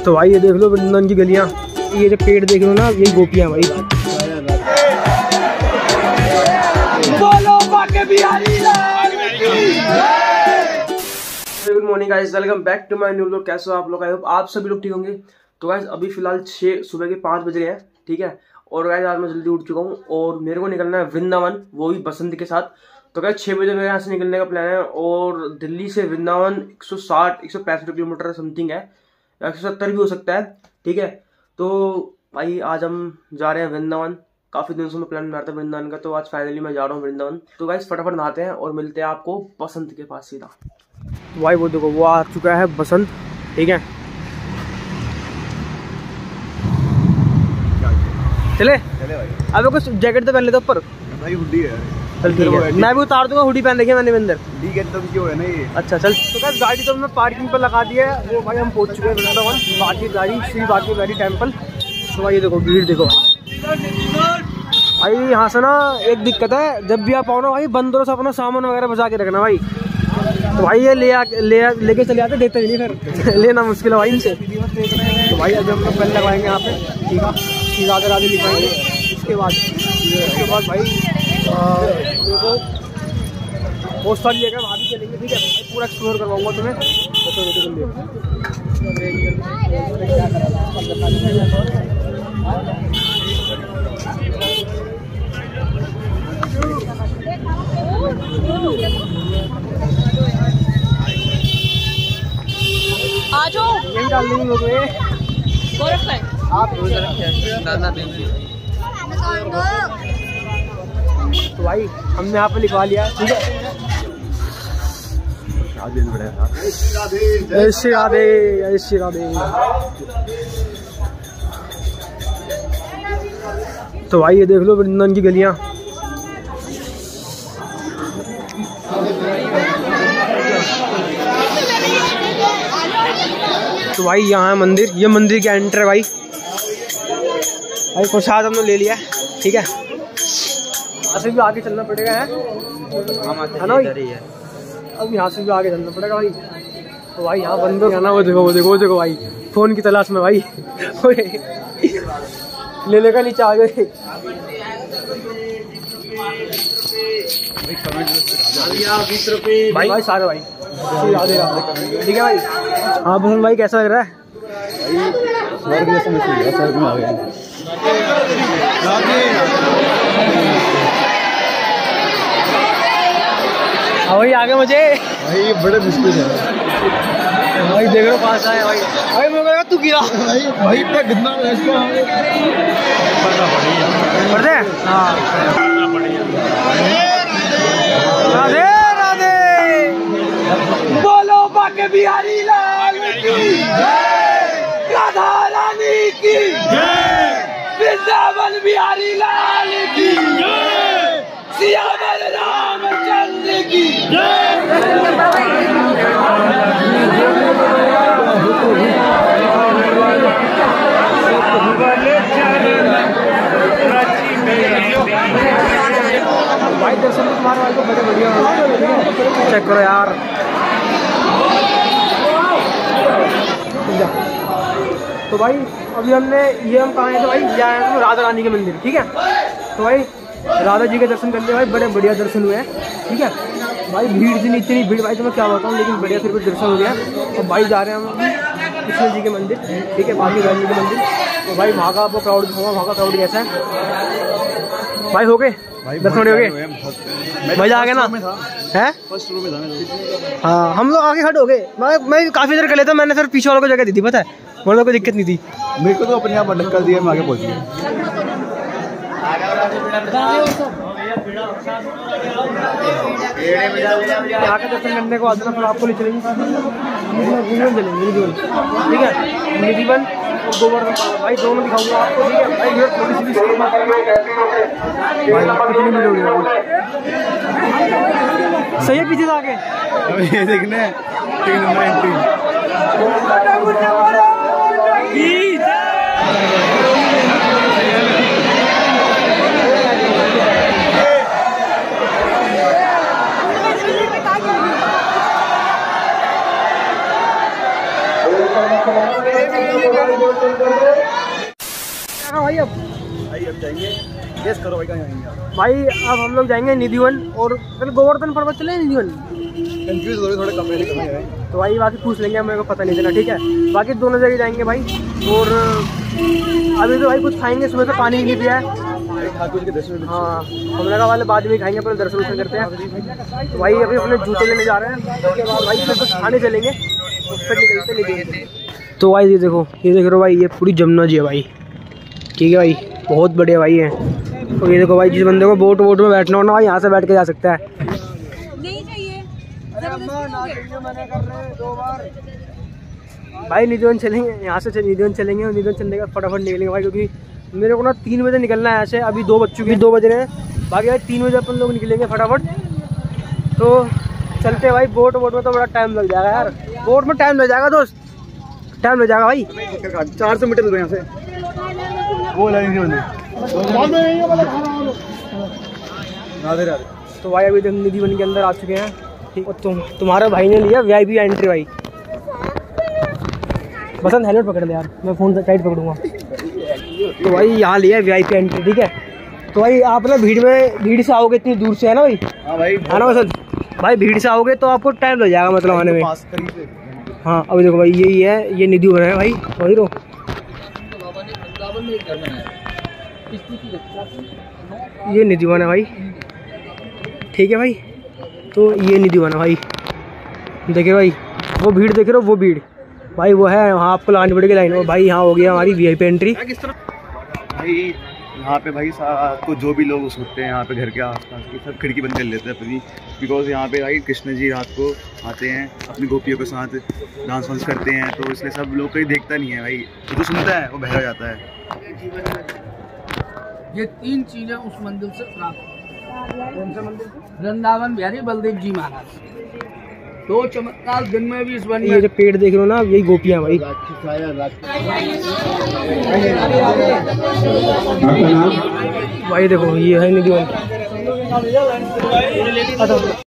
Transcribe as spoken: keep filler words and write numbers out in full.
तो भाई ये देख लो वृंदावन की गलियां, ये जो पेड़ देख लो ना, यही गोपियां भाई। Good morning guys, welcome back to my new vlog. कैसे हो आप लोग? आई होप आप सभी लोग ठीक होंगे। तो गाइस अभी फिलहाल छः सुबह के पाँच बज रहे हैं, ठीक है। और गाइस आज मैं जल्दी उठ चुका हूँ और मेरे को निकलना है वृंदावन, वो भी बसंत के साथ। तो गाइस छः बजे मेरे यहाँ से निकलने का प्लान है और दिल्ली से वृंदावन एक सौ साठ एक सौ पैंसठ किलोमीटर समथिंग है, एक सौ सत्तर भी हो सकता है, ठीक है। तो भाई आज हम जा रहे हैं वृंदावन। काफ़ी दिनों से मैं प्लान बना था वृंदावन का, तो आज फाइनली मैं जा रहा हूँ वृंदावन। तो गाइस फटाफट नहाते हैं और मिलते हैं आपको बसंत के पास सीधा। भाई वो देखो वो आ चुका है बसंत, ठीक है। चले चले भाई। अब कुछ जैकेट तो पहन लेते ऊपर भाई, हुडी है। चल ठीक है, मैं भी उतार दूंगा। हुडी पहन देखिए मैंने अंदर, ठीक है। तो क्यों है ना ये। अच्छा चल। तो बस गाड़ी तो मैं पार्किंग पर लगा दी है, वो भाई हम पहुंच चुके हैं वृंदावन। बाकी गाड़ी श्री बाकी गाड़ी टेम्पल। तो भाई ये देखो भीड़ देखो भाई। यहाँ से ना एक दिक्कत है, जब भी आप आओ ना भाई बंदरों से अपना सामान वगैरह बचा के रखना भाई। तो भाई ये ले ले लेके चले आते, देते ही नहीं फिर लेना मुश्किल है भाई इनसे। तो भाई अभी हम लोग पहले लगाएंगे यहाँ पे, ठीक है। फिर आगे आगे लिखाएंगे, इसके बाद इसके बाद भाई देखो पोस्ट वाली जगह वहाँ भी चलेंगे, ठीक है। भाई पूरा एक्सप्लोर करवाऊंगा तुम्हें। आ जाओ, यही डाल देंगे लोग ये। आप तो भाई हमने यहाँ पे लिखवा लिया, ठीक है। ऐसे राधे ऐसे राधे। तो भाई ये देख लो वृंदावन की गलियां। तो भाई यहाँ है मंदिर, ये मंदिर का एंटर है भाई। भाई प्रसाद हमने ले लिया है, ठीक है। ऐसे भी आगे चलना पड़ेगा है, है ना भाई। अब यहाँ से भी आगे चलना पड़ेगा भाई। तो भाई यहाँ बंदर है ना, वो देखो वो देखो वो देखो भाई, फोन की तलाश में भाई ले लेकर नीचे आ गए भाई। भाई सारे भाई राधे राधे, ठीक है भाई। हाँ भून भाई कैसा लग रहा है? स्वर्ग जैसा महसूस हो रहा है, स्वर्ग में आ गए। हाँ भाई आगे मुझे भाई बड़े मुश्किल है भाई, देख रहे हो पास आए भाई। भाई मैं कह तू गिरा भाई, भाई इतना कितना पढ़ते हैं। हाँ राधे राधे, बोलो बाके बिहारी लाल की, राधा रानी की, वृंदावन बिहारी लाल की, सियावर रामचंद्र की। भाई दर्शन तुम्हारे भाई को बड़े बढ़िया चेक करो यार। तो भाई अभी हमने ये हम कहाँ हैं, तो भाई ये आए हैं राधा रानी के मंदिर, ठीक है। तो भाई राधा जी के दर्शन कर लिए भाई, बड़े बढ़िया दर्शन हुए हैं, ठीक है। भाई भीड़ से नहीं, इतनी भीड़ भाई तो मैं क्या बताऊँ, लेकिन बढ़िया फिर भी दर्शन हो गया। तो भाई जा रहे हैं हम अभी कृष्ण जी के मंदिर, ठीक है, बाकी रानी के मंदिर। तो भाई वहाँ का वो क्राउड होगा, वहाँ का क्राउड कैसा है भाई? हो गए दर्शन हो गए, मजा आ गया ना है? फर्स्ट रो में था। हाँ हम लोग आगे खड़े हो गए, मैं मैं काफ़ी देर कर लेता, मैंने फिर पीछे वालों को जगह दी थी, पता है, वरना कोई दिक्कत नहीं थी मेरे को। तो अपने आप अटक कर दिया, मैं आगे पहुँच गया। यहाँ का दर्शन करने को आना, फिर आपको ले चलेंगे चलेंगे, ठीक है। निधिवन गोवर्धन भाई दोनों दिखाऊंगा आपको, ठीक है भाई। थोड़ी सी सही है, पीछे से आगे ये देखने तीन नंबर एंट्री। भाई अब भाई अब जाएंगे, गेस करो भाई कहाँ जाएंगे आप? भाई अब हम लोग जाएंगे निधिवन और फिर गोवर्धन पर्वत चले निधिवन। कंफ्यूज हो रहे थोड़े कपड़े निकल गए। तो भाई बाकी पूछ लेंगे, मेरे को पता नहीं चला, ठीक है। बाकी दोनों जगह जाएंगे भाई। और अभी तो भाई कुछ खाएंगे, सुबह से पानी भी नहीं पिया है। ठाकुर के दर्शन। हाँ हम लगा वाले बाद में खाएंगे, पर दर्शन वर्शन करते हैं। तो भाई अभी अपने जूते लेने जा रहे हैं, उसके बाद भाई फिर कुछ खाने चलेंगे, फिर निकलते निकलते। तो भाई ये देखो, ये देख रहे हो भाई, ये पूरी जमुना जी है भाई, ठीक है भाई, बहुत बढ़िया भाई है। और ये देखो भाई, जिस बंदे को बोट वोट में बैठना हो ना भाई, यहाँ से बैठ के जा सकता है। नहीं चाहिए भाई निधिवन चलेंगे, यहाँ से निधिवन चलेंगे और निधिवन चलने का फटाफट निकलेंगे भाई, क्योंकि मेरे को ना तीन बजे निकलना है ऐसे। अभी दो बज चुके हैं, दो बज रहे हैं। बाकी भाई तीन बजे अपन लोग निकलेंगे फटाफट। तो चलते हैं भाई। बोट वोट में तो बड़ा टाइम लग जाएगा यार, बोट में टाइम लग जाएगा दोस्त, टाइम लग जाएगा भाई। चार सौ मीटर दूर यहाँ से वो लगेंगे बंदे। राधे राधे। तो भाई अभी तक निधिवन के अंदर आ चुके हैं, ठीक। और तुम तुम्हारे भाई ने लिया वी आई पी एंट्री भाई। बसंत हेलमेट पकड़ ले यार, मैं फ़ोन टाइट पकड़ूंगा। तो भाई यहाँ लिया वी आई पी एंट्री, ठीक है। तो भाई आप ना भीड़ में, भीड़ से आओगे इतनी दूर से, है ना भाई? हाँ भाई, है ना बसंत भाई? भीड़ से आओगे तो आपको टाइम लग जाएगा मतलब आने में। हाँ अभी देखो भाई, यही है, ये निधिवन है भाई, वही रो। ये निधिवन है भाई, ठीक है भाई। तो ये निधिवन है भाई, देखिए भाई, वो भीड़ देख रहे हो, वो भीड़ भाई वो है वहाँ, आपको लगानी पड़ेगी लाइन। और भाई यहाँ हो गया हमारी वी आई पी एंट्री। भाई यहाँ पे भाई आपको जो भी लोग होते हैं यहाँ पे घर के आसपास के सब खिड़की बंद कर लेते हैं अपनी, बिकॉज यहाँ पे भाई कृष्ण जी रात को आते हैं अपनी गोपियों के साथ डांस वांस करते हैं, तो इसलिए सब लोग कोई देखता नहीं है भाई, जो सुनता है वो बहरा जाता है। ये तीन चीजें उस मंदिर से प्राप्त, कौन सा मंदिर? वृंदावन बिहारी बलदेव जी महाराज। दो चमत्कार दिन में भी इस वन में। ये जो पेड़ देख रहे हो ना, यही गोपियाँ भाई। भाई देखो ये है निधिवन।